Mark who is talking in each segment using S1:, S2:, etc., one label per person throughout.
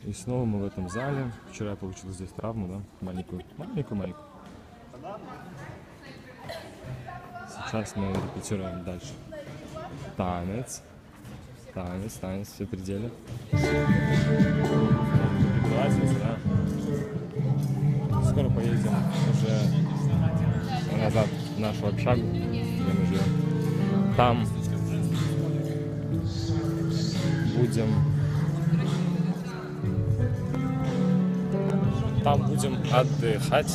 S1: И снова мы в этом зале. Вчера я получил здесь травму, да? Маленькую. Сейчас мы репетируем дальше. Танец. Все пределы. Преподавательница, да? Скоро поедем уже назад в нашу общагу, где мы живем. Там будем отдыхать.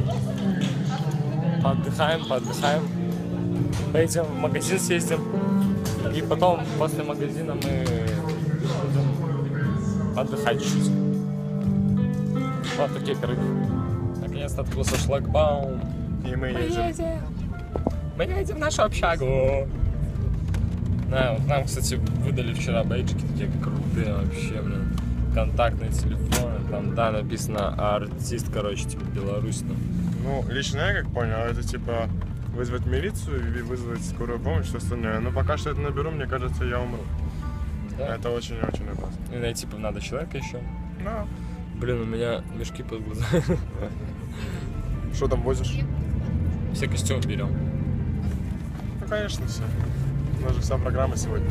S1: Поотдыхаем. Поедем в магазин, съездим. И потом, после магазина, мы будем отдыхать чуть-чуть. Вот такие пироги. Наконец-то открылся шлагбаум. И мы едем. Мы едем в нашу общагу. Да, вот нам, кстати, выдали вчера бейджики такие крутые вообще, блин. Контактные телефоны, там, да, написано артист, короче, типа Беларусь.
S2: Ну, лично я как понял, это типа вызвать милицию и вызвать скорую помощь, все остальное. Но пока что это наберу, мне кажется, я умру. Да? Это очень-очень опасно.
S1: И найти типа надо человека еще.
S2: Да.
S1: Блин, у меня мешки под глазами.
S2: Что там возишь?
S1: Все костюмы берем.
S2: Ну, конечно, все. У нас же вся программа сегодня.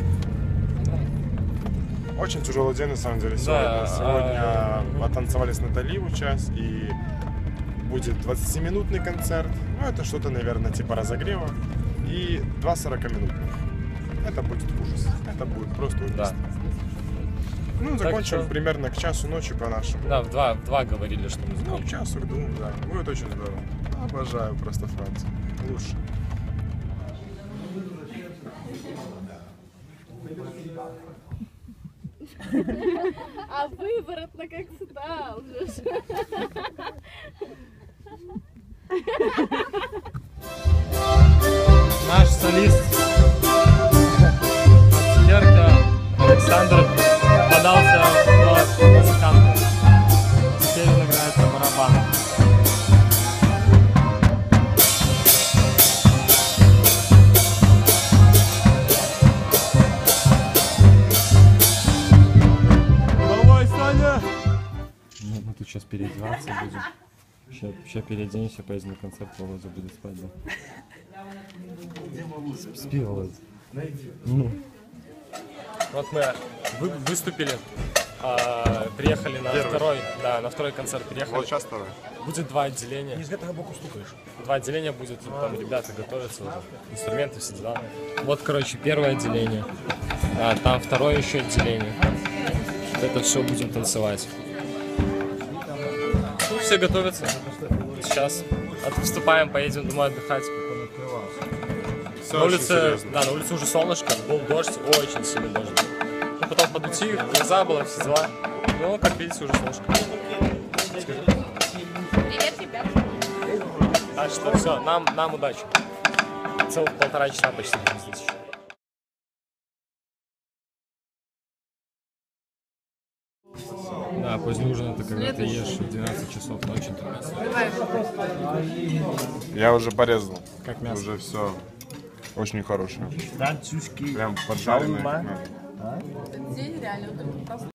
S2: Очень тяжелый день, на самом деле, сегодня. Сегодня оттанцевали с Натали в час, и будет 20-минутный концерт. Ну, это что-то, наверное, типа разогрева. И 2 40-минутных. Это будет ужас. Это будет просто ужас.
S1: Да.
S2: Ну, закончим примерно к часу ночи по-нашему.
S1: Да, в 2 говорили, что мы закончим.
S2: Ну, к часу, к 2, да. Будет очень здорово. Обожаю просто Францию. Лучше.
S3: А выворотно как стал же.
S1: Наш солист Цукерка Александр подался в музыканты. Теперь он играет на барабанах. Мы тут сейчас переодеваться будем. Сейчас переоденемся, поедем на концерт, Володя будет спать, да? Спи, Володя. Ну. Вот мы выступили, приехали на второй концерт приехали.
S2: Вот сейчас второй.
S1: Будет 2 отделения.
S4: Не с этого боку стукаешь.
S1: 2 отделения будет, там ребята готовятся уже, инструменты, все дела. Вот, короче, первое отделение, там второе еще отделение. Это все будем танцевать. Ну, все готовятся. Сейчас отступаем, поедем домой отдыхать. На улице уже солнышко, был дождь, очень сильный дождь. Ну, потом подутих, гроза была, все дела. Ну, как видите, уже солнышко.
S3: Привет, ребят.
S1: Так что все, нам удачи. Целых 1,5 часа почти будем здесь еще. Да, поздний ужин это когда ты ешь в 12 часов ночи.
S2: Я уже порезал.
S1: Как мясо.
S2: Уже все очень хорошее.
S4: Французский
S2: Прям поджаренное.
S3: День реально